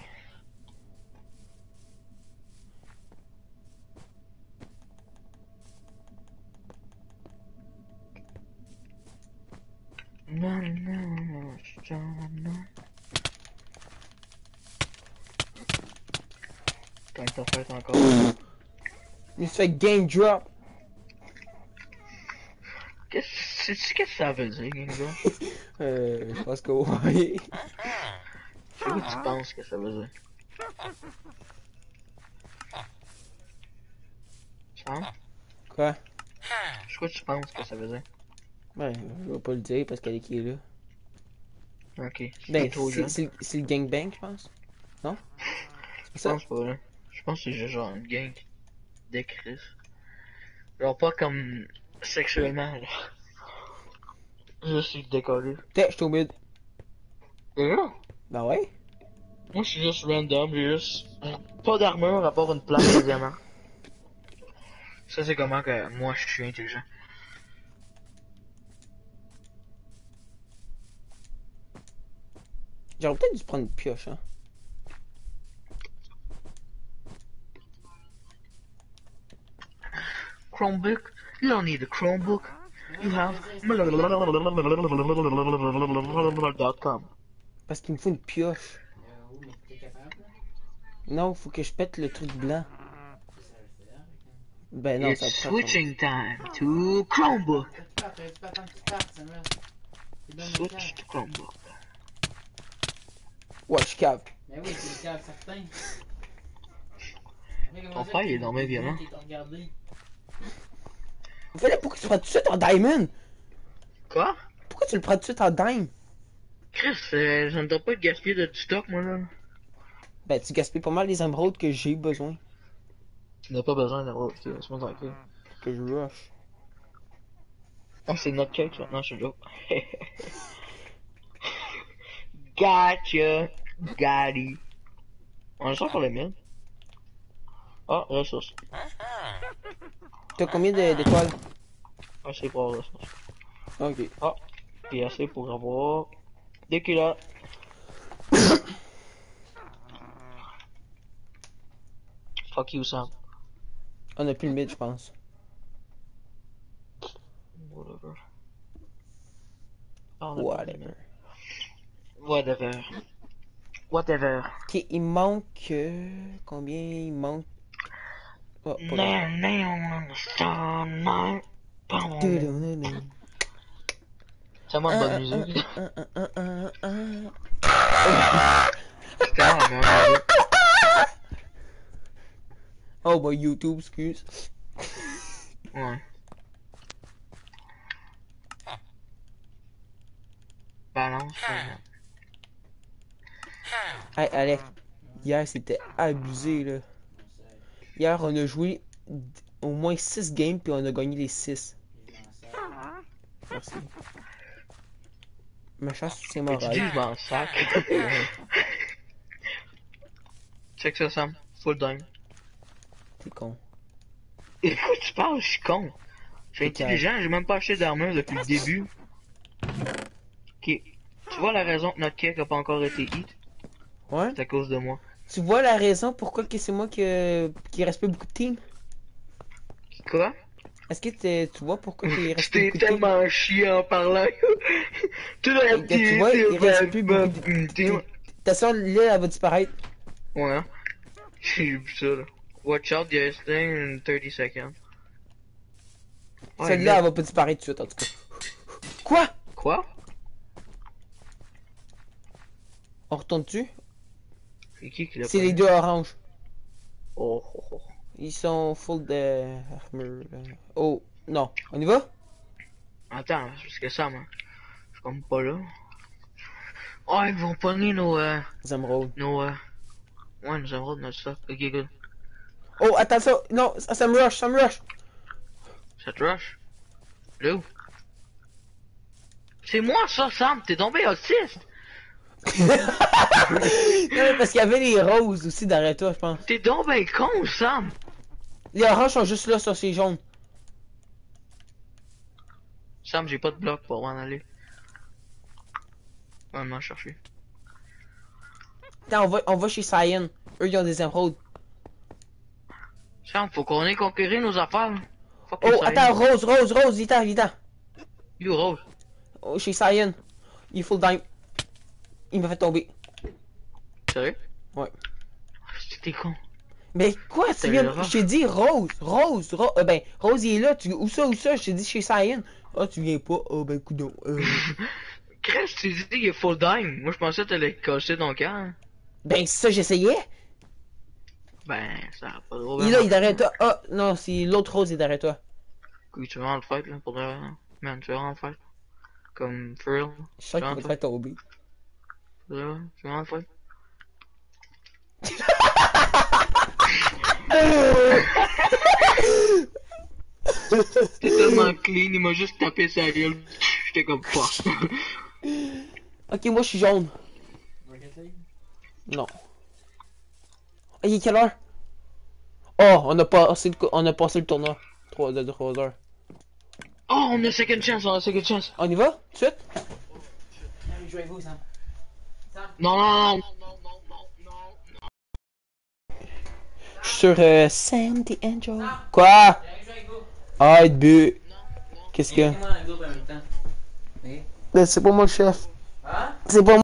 Non, non, non. Quand t'as fait encore. Je me suis fait game drop. Sais-tu qu'est-ce que ça veut dire, Game Drop? Je pense que oui. C'est quoi tu penses que ça veut dire? Hein? Quoi? C'est quoi tu penses que ça veut dire? Ben, je vais pas le dire parce qu'elle est qui est là. Ok. Ben, trop jeune. c'est le gangbang, je pense. Non? C'est Je ça? pense pas, là. Je pense que c'est juste genre une gang de Chris. Genre pas comme sexuellement, là. Juste il décollé. Peut-être je suis au mid. Et là? Ben ouais. Moi je suis juste random, j'ai juste pas d'armure à part une plaque de diamant. Ça c'est comment que moi je suis intelligent. J'aurais peut-être dû prendre une pioche, hein. Chromebook? You don't need a Chromebook. You have .com. Parce qu'il me faut une pioche. Oui, mais t'es capable, là. Non, faut que je pète le truc blanc. Ça le fait, hein. Ben non, It's ça prend. switching time to Chromebook. Tu peux attendre qu'il parte, Samuel. C'est bien mon Switch to Chromebook. Ouais, je cave. Mais oui, c'est le cas certain. Ton frère, il est dans mes violents. Regardez. Fallait pourquoi tu le prends tout de suite en diamond? Quoi? Pourquoi tu le prends tout de suite en dime? Chris, ça ne doit pas être gaspiller de du stock, moi là. Ben, tu gaspilles pas mal les émeraudes que j'ai besoin. Tu n'as pas besoin d'avoir. C'est pas tranquille. Que je rush. Ah, c'est notre cake ça. Non, je suis joke. Gotcha. Got On est sûr pour les mines. Ah, ressources. T'as combien d'étoiles? Assez pour avoir ressources. Ok. Ah, puis assez pour avoir des culottes. Fuck you, Sam. On a plus le mid, je pense. Oh, on a pas Whatever. Whatever. Whatever. Ok, il manque... combien il manque? Oh, pas grave. C'est vraiment bonne musique. Ah. C'est tellement la meilleure musique. Oh, bah YouTube, excuse. Ouais. Balance. Hey, Alex, hier c'était abusé là. Hier on a joué au moins 6 games puis on a gagné les 6. Merci. Ma chance c'est Tu moral. dis je m'en sac. Check ça, Sam. Full dime. T'es con. Écoute, tu parles, je suis con. Je suis T'es intelligent, j'ai même pas acheté d'armure depuis le début. Ok. Tu vois la raison que notre kick a pas encore été hit? Ouais? C'est à cause de moi. Tu vois la raison pourquoi que c'est moi qui reste pas beaucoup de team? Quoi? Est-ce que tu vois pourquoi il Tu reste t'es plus beaucoup de team? tellement chié en parlant. Tu l'as Et que tu vois, il reste plus beaucoup de team. Ta soeur là elle va disparaître. Ouais. J'ai vu ça là. Watch out, there's thing in 30 seconds. Ouais, Celle-là mais- elle va pas disparaître tout de suite en tout cas. Quoi? Quoi? On retourne dessus? C'est qui l'a C'est pas les eu? deux oranges. Oh, oh, oh. Ils sont full de armure. Là. Oh, non. On y va? Attends, c'est parce que ça, moi. Je suis comme pas là. Oh, ils vont pogner nos, Les émeraudes. ouais, nos émeraudes, notre stock. Ok, good. Oh, attends ça. Non, ça me rush, ça me rush. Ça te rush? Là où? C'est moi ça, Sam, t'es tombé autiste! Non, mais parce qu'il y avait les roses aussi derrière toi, je pense. T'es donc ben con, Sam! Les oranges sont juste là sur ces jaunes. Sam, j'ai pas de bloc pour m'en aller. On va m'en chercher. Attends, on va chez Cyan. Eux, ils ont des émeraudes. Sam, faut qu'on ait conquérir nos affaires. Fuck Oh, attends, Rose, vite. You Rose. Oh, chez Cyan. Il est full dime. Il m'a fait tomber. Sérieux? Ouais. T'es con. Mais quoi, T'as tu viens... eu le Je t'ai dit Rose. Ben, Rose, il est là. Où ça? Je t'ai dit chez Cyan. Ah, tu viens pas. Oh, ben, coudonc. Qu'est-ce que tu dis qu'il est full dime? Moi, je pensais que t'allais casser ton camp. Ben, c'est ça, j'essayais. Ben, ça a pas de Il est là, il est derrière toi. Ah, non, c'est l'autre Rose, il est derrière toi. Oui, tu veux vraiment le fight, là, pour de vrai, hein? Man, tu veux vraiment le fight? Comme, for real? Je sens qu'il va te faire tomber. Tu veux vraiment le fight? T'es tellement clean, il m'a juste tapé sa gueule. J'étais comme fuck. Ok, moi, je suis jaune. Rocket League? Non. Ah, il est quelle heure? Oh, on a passé le tournoi. 3 heures. Oh, on a second chance. On y va? Tout de suite? Allez, jouez avec vous, Sam. Non. Je suis sur Sam the Angel. Quoi? Allez, jouez avec vous. Ah, être bu. Qu'est-ce que? Mettez-moi dans le groupe en même temps. Ok? Ben, c'est pas moi le chef. Hein? C'est pas moi.